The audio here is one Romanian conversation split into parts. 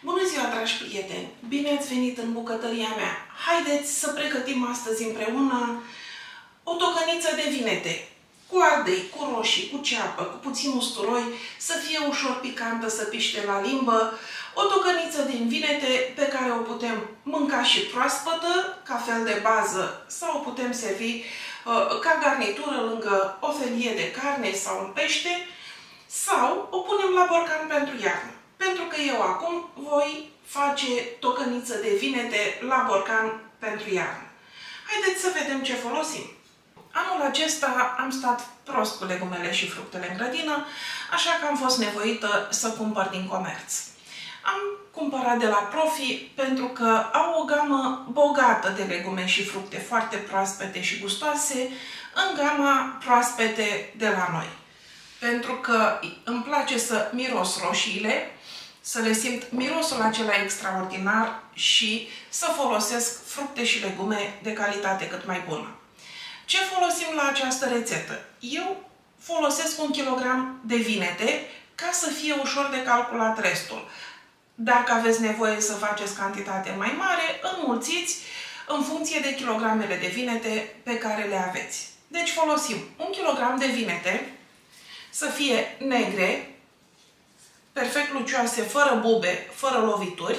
Bună ziua, dragi prieteni! Bine ați venit în bucătăria mea! Haideți să pregătim astăzi împreună o tocăniță de vinete. Cu ardei, cu roșii, cu ceapă, cu puțin usturoi, să fie ușor picantă, să piște la limbă. O tocăniță din vinete pe care o putem mânca și proaspătă, ca fel de bază, sau o putem servi ca garnitură lângă o felie de carne sau un pește, sau o punem la borcan pentru iarnă. Pentru că eu acum voi face tocăniță de vinete la borcan pentru iarnă. Haideți să vedem ce folosim. Anul acesta am stat prost cu legumele și fructele în grădină, așa că am fost nevoită să cumpăr din comerț. Am cumpărat de la Profi pentru că au o gamă bogată de legume și fructe foarte proaspete și gustoase în gama proaspete de la noi. Pentru că îmi place să miros roșiile, să le simt mirosul acela extraordinar și să folosesc fructe și legume de calitate cât mai bună. Ce folosim la această rețetă? Eu folosesc 1 kg de vinete ca să fie ușor de calculat restul. Dacă aveți nevoie să faceți cantitate mai mare, înmulțiți în funcție de kilogramele de vinete pe care le aveți. Deci folosim 1 kg de vinete, să fie negre, perfect lucioase, fără bube, fără lovituri,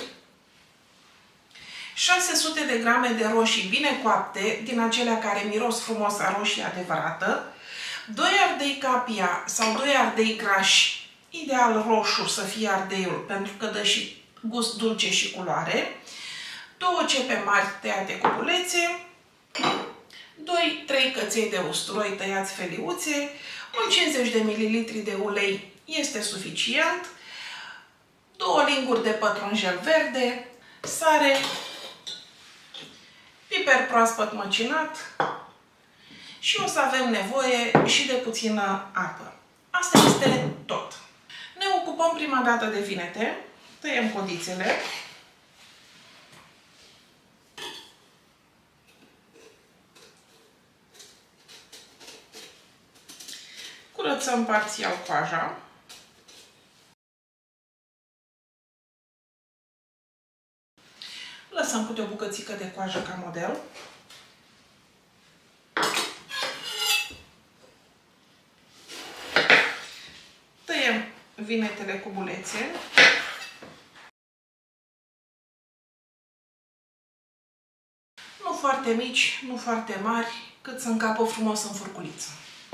600 de grame de roșii bine coapte, din acelea care miros frumos a roșie adevărată, 2 ardei capia sau 2 ardei grași, ideal roșu să fie ardeiul, pentru că dă și gust dulce și culoare, 2 cepe mari tăiate cu bulețe, 2-3 căței de usturoi tăiați feliuțe, un 50 de ml de ulei este suficient, 2 linguri de pătrunjel verde, sare, piper proaspăt măcinat și o să avem nevoie și de puțină apă. Asta este tot. Ne ocupăm prima dată de vinete, tăiem codițele. Curățăm parțial coaja. Lăsăm câte o bucățică de coajă ca model. Tăiem vinetele cu bulețe. Nu foarte mici, nu foarte mari, cât să încapă frumos în furculiță.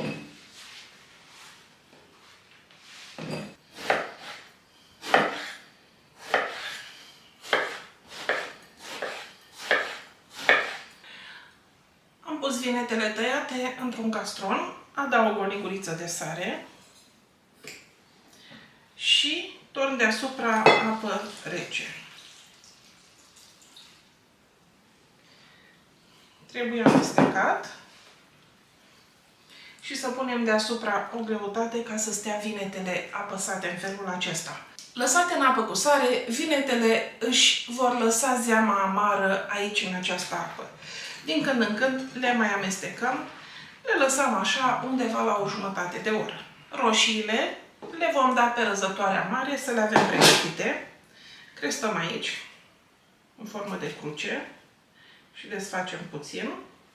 Am pus vinetele tăiate într-un castron, adaug o linguriță de sare și torn deasupra apă rece. Trebuie amestecat și să punem deasupra o greutate ca să stea vinetele apăsate în felul acesta. Lăsate în apă cu sare, vinetele își vor lăsa zeama amară aici în această apă. Din când în când le mai amestecăm, le lăsăm așa undeva la o jumătate de oră. Roșiile le vom da pe răzătoarea mare să le avem pregătite. Crestăm aici, în formă de cruce și desfacem puțin.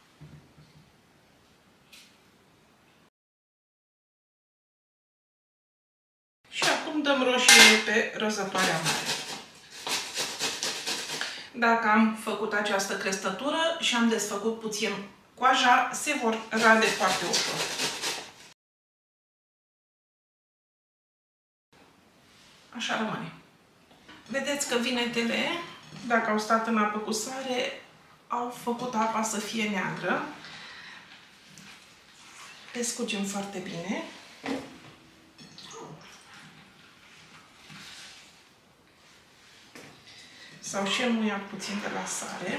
Și acum dăm roșiile pe răzătoarea mare. Dacă am făcut această crestătură și am desfăcut puțin coaja, se vor rade foarte ușor. Așa rămâne. Vedeți că vinetele, dacă au stat în apă cu sare, au făcut apa să fie neagră. Le scugem foarte bine. S-au și înmuiat puțin de la sare.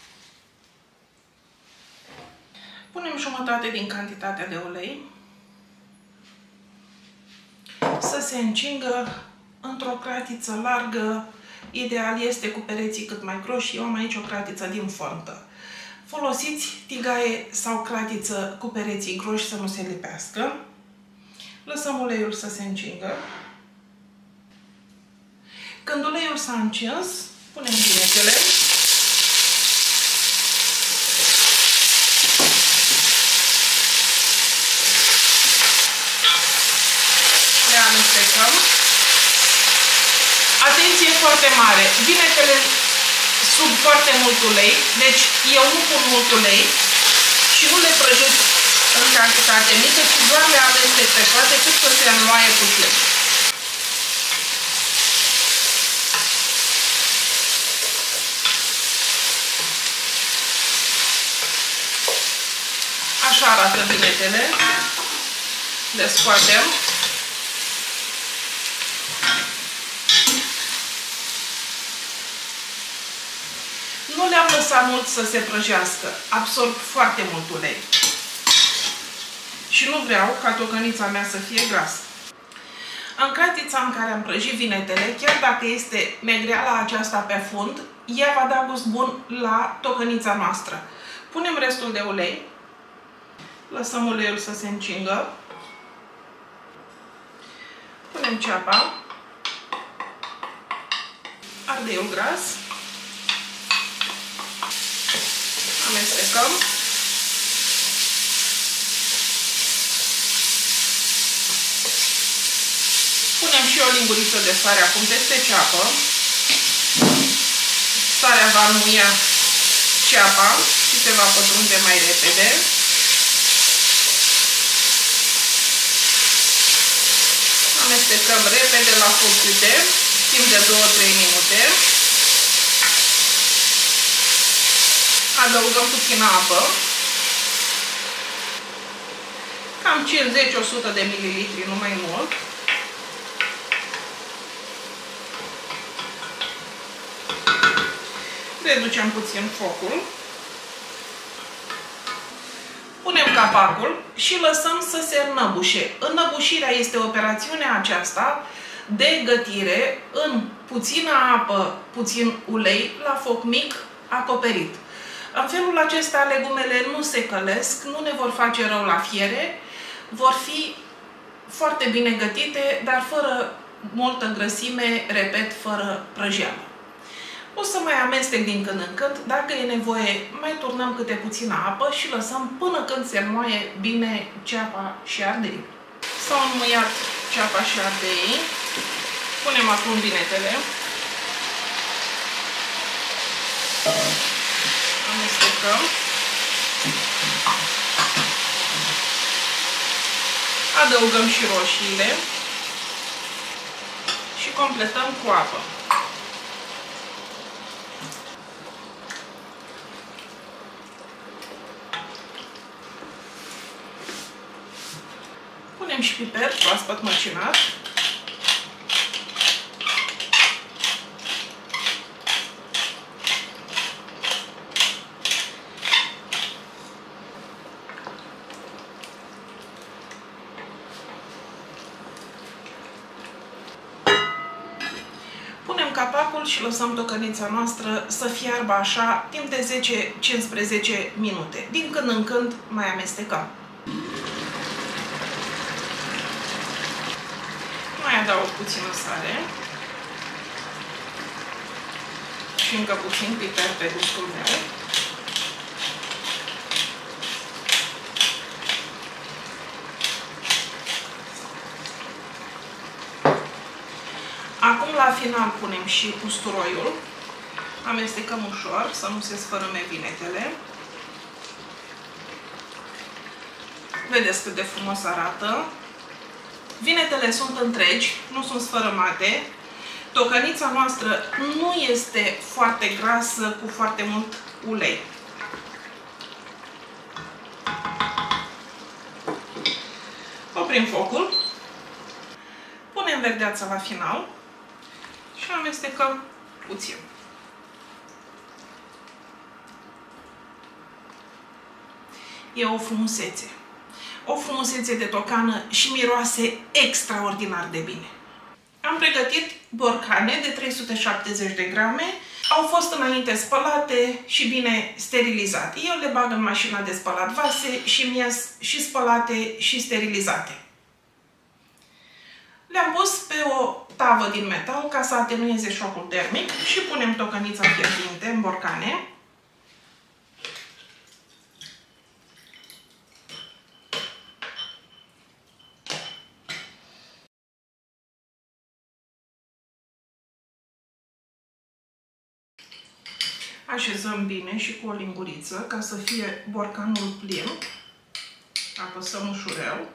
Punem jumătate din cantitatea de ulei să se încingă într-o cratiță largă. Ideal este cu pereții cât mai groși. Eu am aici o cratiță din fontă. Folosiți tigaie sau cratiță cu pereții groși să nu se lipească. Lăsăm uleiul să se încingă. Când uleiul s-a încins, punem vinetele. Le amestecăm. Atenție foarte mare! Vinetele sub foarte mult ulei, deci eu nu pun mult ulei și nu le prăjesc în cantitate mică, ci doar le amestec pe toate cât să se înloaie puțin. Așa arată vinetele. Le scoatem. Nu le-am lăsat mult să se prăjească. Absorb foarte mult ulei. Și nu vreau ca tocănița mea să fie grasă. În cratița în care am prăjit vinetele, chiar dacă este negreala aceasta pe fund, ea va da gust bun la tocănița noastră. Punem restul de ulei. Lăsăm uleiul să se încingă. Punem ceapa. Ardeiul gras. Amestecăm. Punem și o linguriță de sare acum peste ceapă. Sarea va înmuia ceapa și se va pătrunde mai repede. Amestecăm repede la furcute, timp de 2-3 minute. Adăugăm puțină apă. Cam 50-100 de mililitri, nu mai mult. Reducem puțin focul. Punem capacul și lăsăm să se înnăbușe. Înnăbușirea este operațiunea aceasta de gătire în puțină apă, puțin ulei, la foc mic, acoperit. În felul acesta legumele nu se călesc, nu ne vor face rău la fiere, vor fi foarte bine gătite, dar fără multă grăsime, repet, fără prăjeală. O să mai amestec din când în când, dacă e nevoie, mai turnăm câte puțină apă și lăsăm până când se înmoaie bine ceapa și ardei. S-au înmuiat ceapa și ardei. Punem acum vinetele. Amestecăm. Adăugăm și roșiile și completăm cu apă. Punem și piper proaspăt măcinat. Punem capacul și lăsăm tocănița noastră să fiarbă așa timp de 10-15 minute. Din când în când mai amestecăm. Mai adaug puțină sare și încă puțin piper pe gustul meu. Acum la final punem și usturoiul. Amestecăm ușor să nu se sfărâme vinetele. Vedeți cât de frumos arată. Vinetele sunt întregi, nu sunt sfărâmate. Tocănița noastră nu este foarte grasă, cu foarte mult ulei. Oprim focul. Punem verdeața la final și amestecăm puțin. E o frumusețe. O frumusețe de tocană și miroase extraordinar de bine. Am pregătit borcane de 370 de grame. Au fost înainte spălate și bine sterilizate. Eu le bag în mașina de spălat vase și mi-ies și spălate și sterilizate. Le-am pus pe o tavă din metal ca să atenueze șocul termic și punem tocănița fierbinte în borcane. Așezăm bine și cu o linguriță ca să fie borcanul plin. Apăsăm ușurel.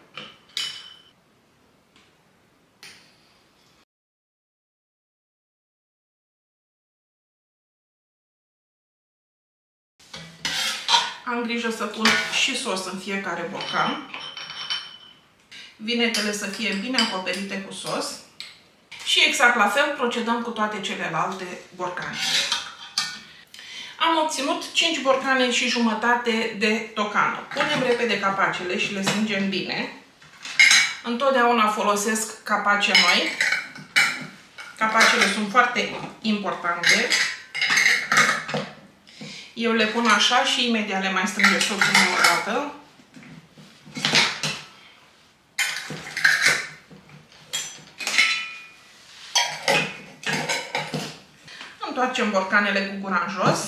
Am grijă să pun și sos în fiecare borcan. Vinetele să fie bine acoperite cu sos. Și exact la fel procedăm cu toate celelalte borcane. Am obținut 5 borcane și jumătate de tocană. Punem repede capacele și le strângem bine. Întotdeauna folosesc capace noi. Capacele sunt foarte importante. Eu le pun așa și imediat le mai strânge soțul meu o dată. Întoarcem borcanele cu gura în jos.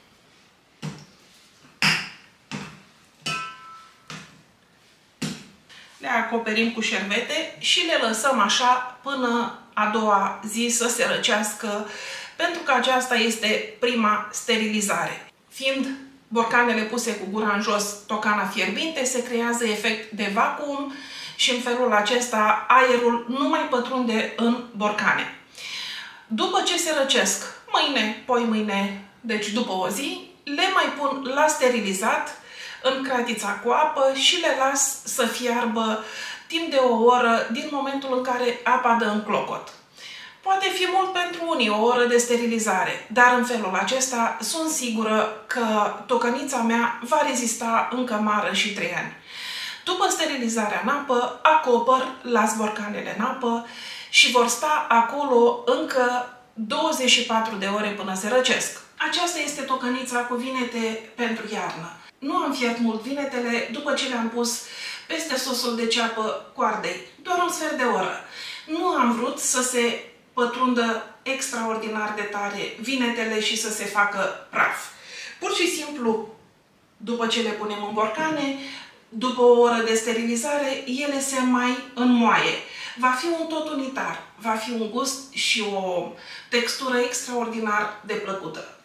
Le acoperim cu șervete și le lăsăm așa până a doua zi să se răcească, pentru că aceasta este prima sterilizare. Fiind borcanele puse cu gura în jos, tocana fierbinte, se creează efect de vacuum și în felul acesta aerul nu mai pătrunde în borcane. După ce se răcesc, mâine, poimâine, deci după o zi, le mai pun la sterilizat în cratița cu apă și le las să fiarbă timp de o oră din momentul în care apa dă în clocot. Poate fi mult pentru unii, o oră de sterilizare, dar în felul acesta sunt sigură că tocănița mea va rezista încă mară și 3 ani. După sterilizarea în apă, acopăr, las borcanele în apă și vor sta acolo încă 24 de ore până se răcesc. Aceasta este tocănița cu vinete pentru iarnă. Nu am fiert mult vinetele după ce le-am pus peste sosul de ceapă cu ardei, doar un sfert de oră. Nu am vrut să se pătrundă extraordinar de tare vinetele și să se facă praf. Pur și simplu, după ce le punem în borcane, după o oră de sterilizare, ele se mai înmoaie. Va fi un tot unitar, va fi un gust și o textură extraordinar de plăcută.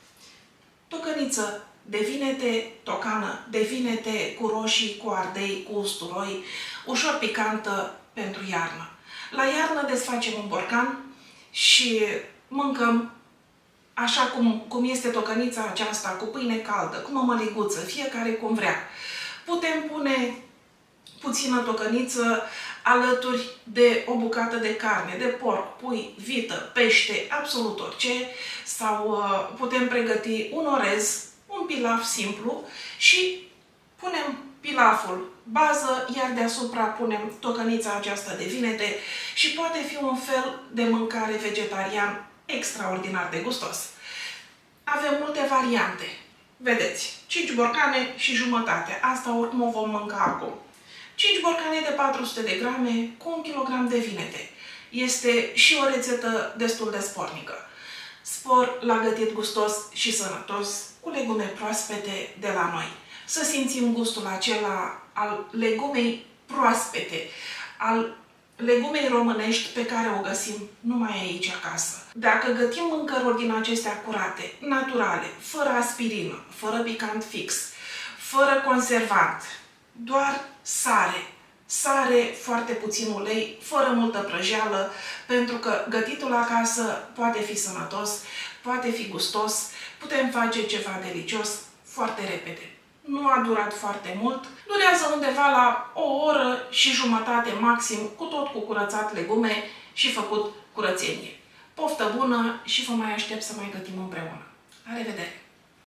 Tocăniță de vinete, tocană de vinete cu roșii, cu ardei, cu usturoi, ușor picantă pentru iarnă. La iarnă desfacem un borcan și mâncăm așa cum este tocănița aceasta, cu pâine caldă, cu mămăliguță, fiecare cum vrea. Putem pune puțină tocăniță alături de o bucată de carne, de porc, pui, vită, pește, absolut orice, sau putem pregăti un orez, un pilaf simplu și punem pilaful bază, iar deasupra punem tocănița aceasta de vinete și poate fi un fel de mâncare vegetarian extraordinar de gustos. Avem multe variante. Vedeți, 5 borcane și jumătate. Asta oricum o vom mânca acum. 5 borcane de 400 de grame cu 1 kg de vinete. Este și o rețetă destul de spornică. Spor la gătit gustos și sănătos cu legume proaspete de la noi. Să simțim gustul acela al legumei proaspete, al legumei românești pe care o găsim numai aici acasă. Dacă gătim mâncăruri din acestea curate, naturale, fără aspirină, fără picant fix, fără conservant, doar sare, sare, foarte puțin ulei, fără multă prăjeală, pentru că gătitul acasă poate fi sănătos, poate fi gustos, putem face ceva delicios foarte repede. Nu a durat foarte mult, durează undeva la o oră și jumătate maxim, cu tot cu curățat legume și făcut curățenie. Poftă bună și vă mai aștept să mai gătim împreună. La revedere!